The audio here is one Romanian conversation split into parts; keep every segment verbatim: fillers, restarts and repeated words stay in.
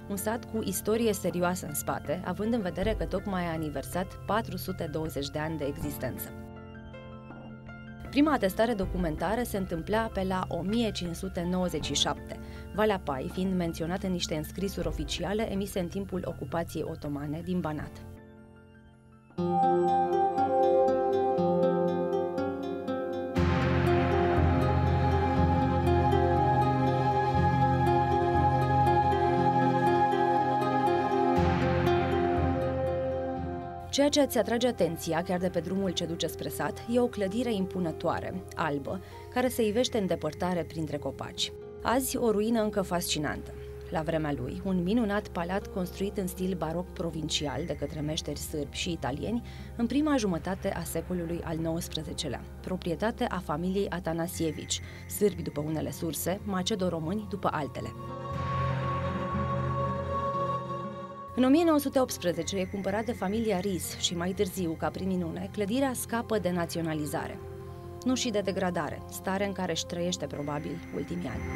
un sat cu istorie serioasă în spate, având în vedere că tocmai a aniversat patru sute douăzeci de ani de existență. Prima atestare documentară se întâmpla pe la o mie cinci sute nouăzeci și șapte, Valea Pai fiind menționat în niște înscrisuri oficiale emise în timpul ocupației otomane din Banat. Ceea ce îți atrage atenția, chiar de pe drumul ce duce spre sat, e o clădire impunătoare, albă, care se ivește în depărtare printre copaci. Azi, o ruină încă fascinantă. La vremea lui, un minunat palat construit în stil baroc provincial de către meșteri sârbi și italieni în prima jumătate a secolului al nouăsprezecelea, proprietate a familiei Atanasievici, sârbi după unele surse, macedo-români după altele. În o mie nouă sute optsprezece e cumpărat de familia Ris și mai târziu, ca prin minune, clădirea scapă de naționalizare. Nu și de degradare, stare în care își trăiește probabil ultimii ani.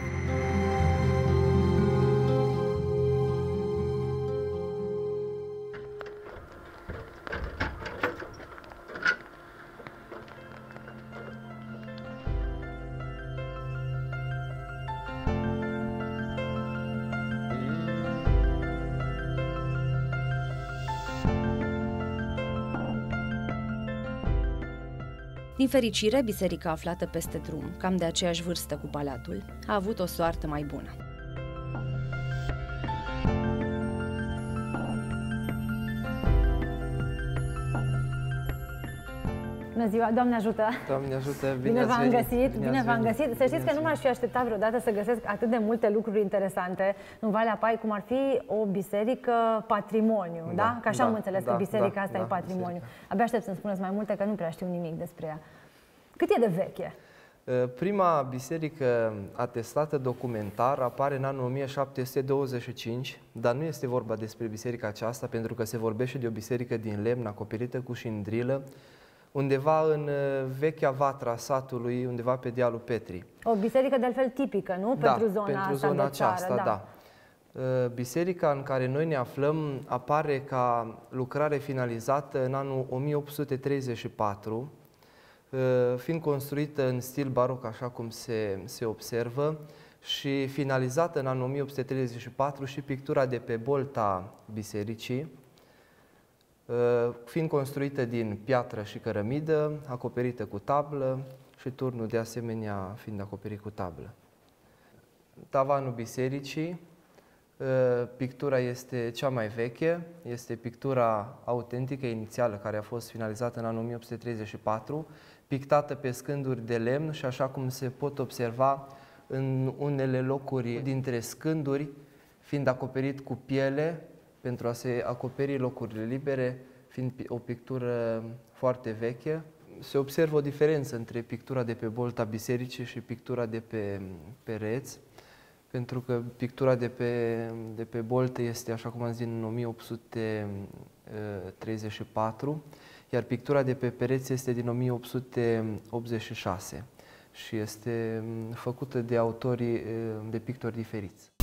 Din fericire, biserica aflată peste drum, cam de aceeași vârstă cu palatul, a avut o soartă mai bună. Bună ziua, Doamne ajută! Doamne ajută! Bine, bine v-am găsit! Bine, bine v-am găsit! Să știți că nu m-aș fi așteptat vreodată să găsesc atât de multe lucruri interesante în Valea Pai, cum ar fi o biserică patrimoniu, da? da? Că așa da, am înțeles da, că biserica da, asta da, e patrimoniu. biserica. Abia aștept să-mi spuneți mai multe, că nu prea știu nimic despre ea. Cât e de veche? Prima biserică atestată documentar apare în anul o mie șapte sute douăzeci și cinci, dar nu este vorba despre biserica aceasta, pentru că se vorbește de o biserică din lemn acoperită cu șindrilă, undeva în vechea vatra satului, undeva pe dealul Petrii. O biserică de altfel tipică, nu? Da, pentru zona, pentru asta zona de țară, aceasta, da. da. Biserica în care noi ne aflăm apare ca lucrare finalizată în anul o mie opt sute treizeci și patru, fiind construită în stil baroc, așa cum se, se observă, și finalizată în anul o mie opt sute treizeci și patru și pictura de pe bolta bisericii, fiind construită din piatră și cărămidă, acoperită cu tablă și turnul de asemenea fiind acoperit cu tablă. Tavanul bisericii, pictura este cea mai veche, este pictura autentică inițială care a fost finalizată în anul o mie opt sute treizeci și patru, pictată pe scânduri de lemn și așa cum se pot observa în unele locuri dintre scânduri, fiind acoperit cu piele pentru a se acoperi locurile libere, fiind o pictură foarte veche. Se observă o diferență între pictura de pe bolta bisericii și pictura de pe pereți, pentru că pictura de pe, de pe boltă este, așa cum am zis, în o mie opt sute treizeci și patru, iar pictura de pe pereți este din o mie opt sute optzeci și șase și este făcută de autori, de pictori diferiți.